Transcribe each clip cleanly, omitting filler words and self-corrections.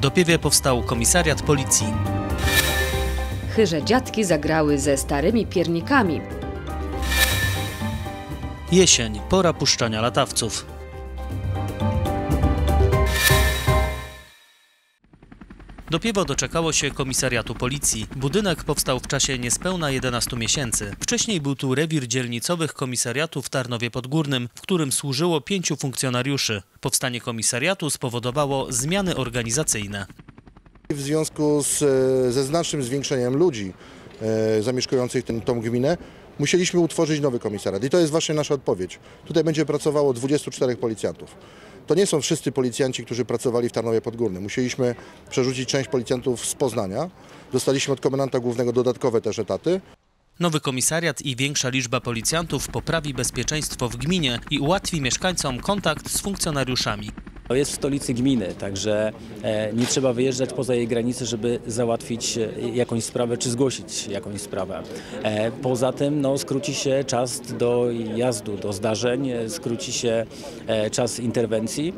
Dopiewie powstał komisariat policji. Chyrze dziadki zagrały ze starymi piernikami. Jesień, pora puszczania latawców. Dopiewo doczekało się komisariatu policji. Budynek powstał w czasie niespełna 11 miesięcy. Wcześniej był tu rewir dzielnicowych komisariatu w Tarnowie Podgórnym, w którym służyło 5 funkcjonariuszy. Powstanie komisariatu spowodowało zmiany organizacyjne. W związku ze znacznym zwiększeniem ludzi zamieszkujących tą gminę musieliśmy utworzyć nowy komisariat i to jest właśnie nasza odpowiedź. Tutaj będzie pracowało 24 policjantów. To nie są wszyscy policjanci, którzy pracowali w Tarnowie Podgórnym. Musieliśmy przerzucić część policjantów z Poznania. Dostaliśmy od komendanta głównego dodatkowe też etaty. Nowy komisariat i większa liczba policjantów poprawi bezpieczeństwo w gminie i ułatwi mieszkańcom kontakt z funkcjonariuszami. To jest w stolicy gminy, także nie trzeba wyjeżdżać poza jej granice, żeby załatwić jakąś sprawę czy zgłosić jakąś sprawę. Poza tym skróci się czas do jazdu, do zdarzeń, skróci się czas interwencji.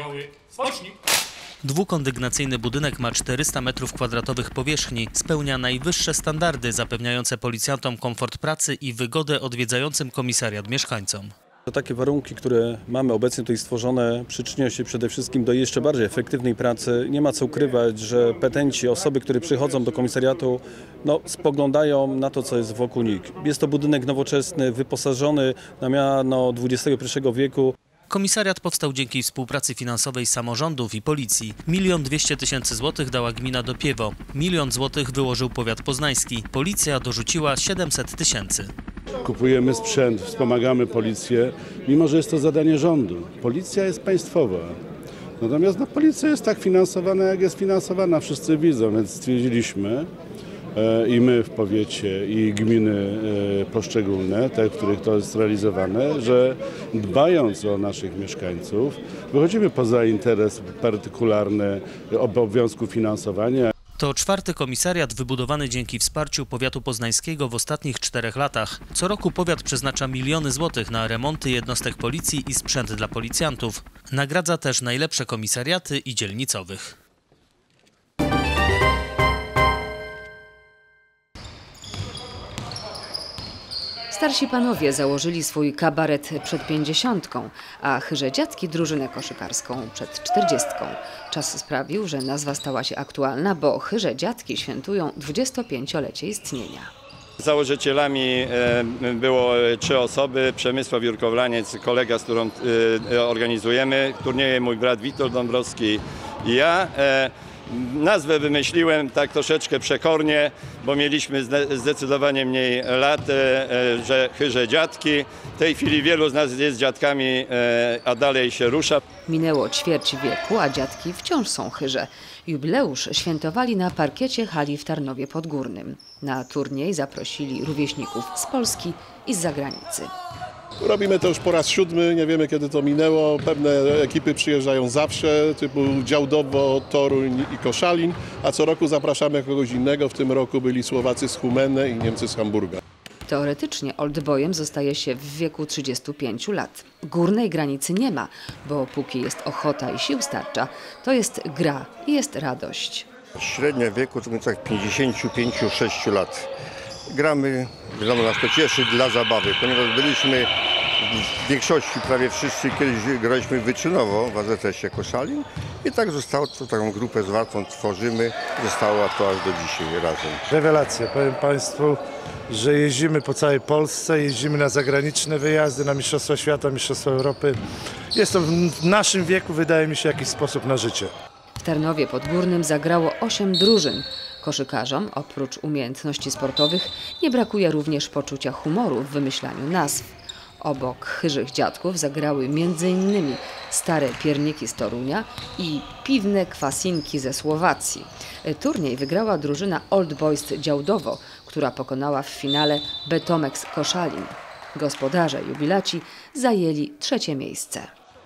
Dwukondygnacyjny budynek ma 400 m2 powierzchni, spełnia najwyższe standardy zapewniające policjantom komfort pracy i wygodę odwiedzającym komisariat mieszkańcom. Takie warunki, które mamy obecnie tutaj stworzone, przyczyniają się przede wszystkim do jeszcze bardziej efektywnej pracy. Nie ma co ukrywać, że petenci, osoby, które przychodzą do komisariatu, spoglądają na to, co jest wokół nich. Jest to budynek nowoczesny, wyposażony na miano XXI wieku. Komisariat powstał dzięki współpracy finansowej samorządów i policji. 1 200 000 złotych dała gmina Dopiewo. 1 000 000 złotych wyłożył powiat poznański. Policja dorzuciła 700 000. Kupujemy sprzęt, wspomagamy policję, mimo że jest to zadanie rządu. Policja jest państwowa. Natomiast policja jest tak finansowana, jak jest finansowana. Wszyscy widzą, więc stwierdziliśmy, i my w powiecie, i gminy poszczególne, te, w których to jest realizowane, że dbając o naszych mieszkańców, wychodzimy poza interes partykularny obowiązku finansowania. To 4. komisariat wybudowany dzięki wsparciu powiatu poznańskiego w ostatnich 4 latach. Co roku powiat przeznacza miliony złotych na remonty jednostek policji i sprzęt dla policjantów. Nagradza też najlepsze komisariaty i dzielnicowych. Starsi panowie założyli swój kabaret przed 50, a chyrze dziadki drużynę koszykarską przed 40. Czas sprawił, że nazwa stała się aktualna, bo chyrze dziadki świętują 25-lecie istnienia. Założycielami było 3 osoby, Przemysław Jurkowlaniec, kolega, z którą organizujemy turnieje, mój brat Witold Dąbrowski i ja. Nazwę wymyśliłem tak troszeczkę przekornie, bo mieliśmy zdecydowanie mniej lat, że chyrze dziadki. W tej chwili wielu z nas jest dziadkami, a dalej się rusza. Minęło ćwierć wieku, a dziadki wciąż są chyrze. Jubileusz świętowali na parkiecie hali w Tarnowie Podgórnym. Na turniej zaprosili rówieśników z Polski i z zagranicy. Robimy to już po raz 7, nie wiemy kiedy to minęło. Pewne ekipy przyjeżdżają zawsze, typu Działdowo, Toruń i Koszalin, a co roku zapraszamy kogoś innego. W tym roku byli Słowacy z Humene i Niemcy z Hamburga. Teoretycznie oldboyem zostaje się w wieku 35 lat. Górnej granicy nie ma, bo póki jest ochota i sił starcza, to jest gra i jest radość. Średnie wieku to tak 55-6 lat. Gramy, wiadomo, nas to cieszy dla zabawy, ponieważ byliśmy w większości, prawie wszyscy kiedyś graliśmy wyczynowo w AZS-ie Koszalin i tak zostało, to taką grupę zwartą tworzymy, zostało to aż do dzisiaj razem. Rewelacja, powiem Państwu, że jeździmy po całej Polsce, jeździmy na zagraniczne wyjazdy, na Mistrzostwa Świata, Mistrzostwa Europy. Jest to w naszym wieku, wydaje mi się, jakiś sposób na życie. W Tarnowie Podgórnym zagrało 8 drużyn. Koszykarzom, oprócz umiejętności sportowych, nie brakuje również poczucia humoru w wymyślaniu nazw. Obok chyrzych dziadków zagrały m.in. stare pierniki z Torunia i piwne kwasinki ze Słowacji. Turniej wygrała drużyna Old Boys Działdowo, która pokonała w finale Betomex Koszalin. Gospodarze jubilaci zajęli 3. miejsce.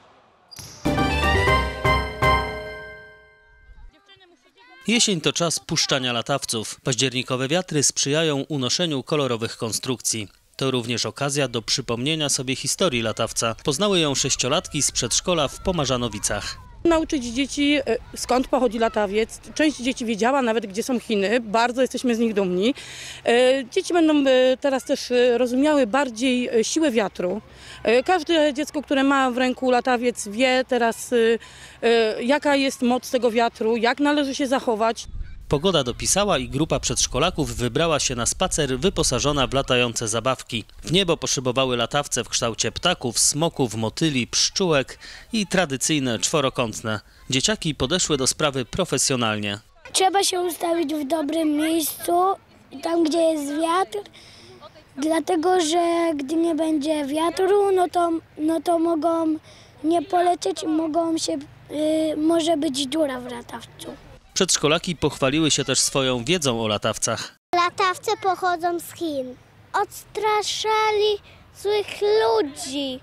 Jesień to czas puszczania latawców. Październikowe wiatry sprzyjają unoszeniu kolorowych konstrukcji. To również okazja do przypomnienia sobie historii latawca. Poznały ją 6-latki z przedszkola w Pomarzanowicach. Nauczyć dzieci, skąd pochodzi latawiec. Część dzieci wiedziała nawet, gdzie są Chiny. Bardzo jesteśmy z nich dumni. Dzieci będą teraz też rozumiały bardziej siłę wiatru. Każde dziecko, które ma w ręku latawiec, wie teraz, jaka jest moc tego wiatru, jak należy się zachować. Pogoda dopisała i grupa przedszkolaków wybrała się na spacer wyposażona w latające zabawki. W niebo poszybowały latawce w kształcie ptaków, smoków, motyli, pszczółek i tradycyjne czworokątne. Dzieciaki podeszły do sprawy profesjonalnie. Trzeba się ustawić w dobrym miejscu, tam gdzie jest wiatr, dlatego że gdy nie będzie wiatru, no to mogą nie polecieć i może być dziura w latawcu. Przedszkolaki pochwaliły się też swoją wiedzą o latawcach. Latawce pochodzą z Chin. Odstraszali złych ludzi.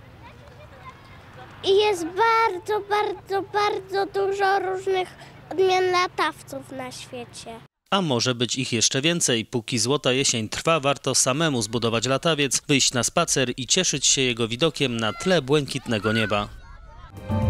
I jest bardzo, bardzo, bardzo dużo różnych odmian latawców na świecie. A może być ich jeszcze więcej. Póki złota jesień trwa, warto samemu zbudować latawiec, wyjść na spacer i cieszyć się jego widokiem na tle błękitnego nieba.